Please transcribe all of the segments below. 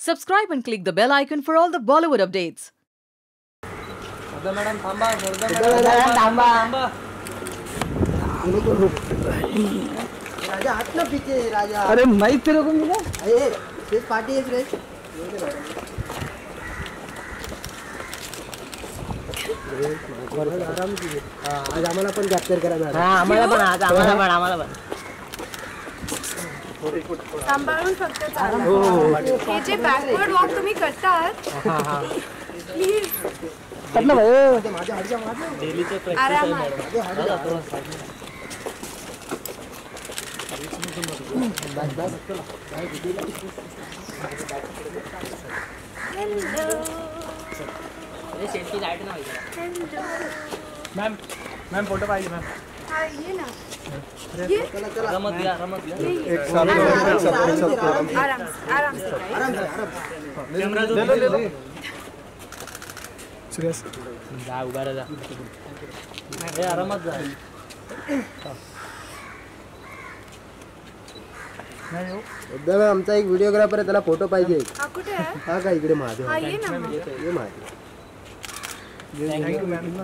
Subscribe and click the bell icon for all the Bollywood updates. Madam थांबा राजा हाथ ना पीछे राजा अरे माइक तेरे को मिला अरे तेज पार्टी है रे आराम कीजिए आज आम्हाला पण कॅप्चर करायला हां आम्हाला पण सांभाळून फक्त चाला हे जे बॅकवर्ड वॉक तुम्ही करतात प्लीज करना भाई माझ्या हडच्या माझ्या डेलीचं आरामात सेल्फी लाईट ना मैम फोटो पाहिजे मैम हां ये ना रमत घ्या एक साथ आराम से कैमरा ले सीरियस जा उभा राहा ए आरामात जा एकदम आमचा एक व्हिडिओग्राफर आहे त्याला फोटो पाहिजे हा कुठे आहे हा का इकडे महादेव हा ये ना मग. ये महादेव थैंक यू मैम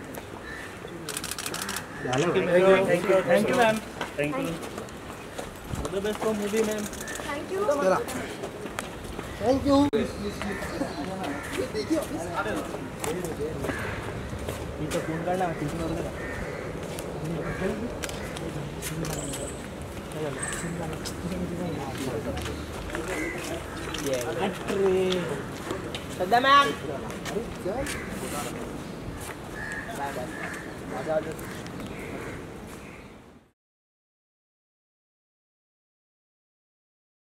झालं thank you ma'am thank you all the best for movie ma'am thank you चला थँक्यू इथं फोन काढला सध्या मॅम